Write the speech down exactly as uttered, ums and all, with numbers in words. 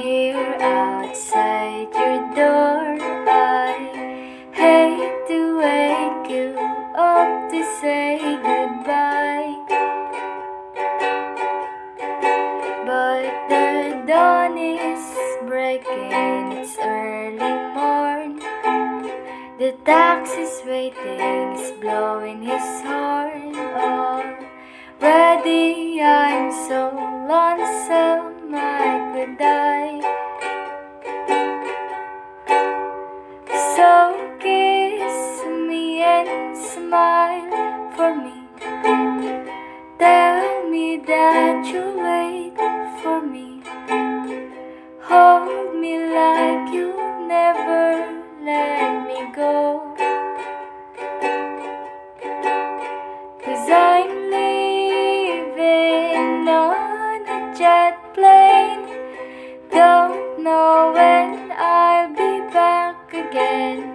here outside your door. I hate to wake you up to say goodbye, but the dawn is breaking, it's early morn. The taxi's waiting, he's blowing his horn. Already I'm so lonesome I could die. So kiss me and smile for me. Tell me that you'll wait for me. Hold me like you'll never let me go. 'Cause I'm leaving on a jet plane. Don't know when I'll be back again.